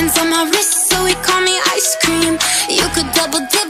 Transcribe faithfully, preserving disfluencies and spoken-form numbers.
diamonds on my wrist, so he call me ice cream. You could double dip